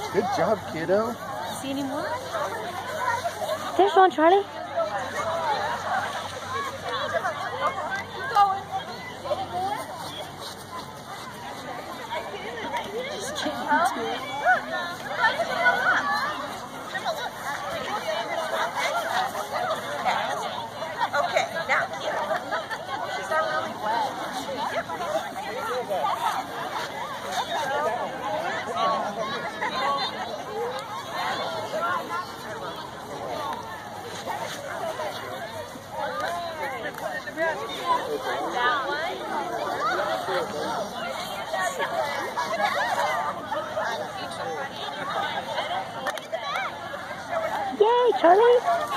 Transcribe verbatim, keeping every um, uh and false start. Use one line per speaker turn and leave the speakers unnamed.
Good job, kiddo.
See any more?
There's one, Charlie.
Just getting into it.
Okay, now here. These are really wet. That one.
Yay, Charlie.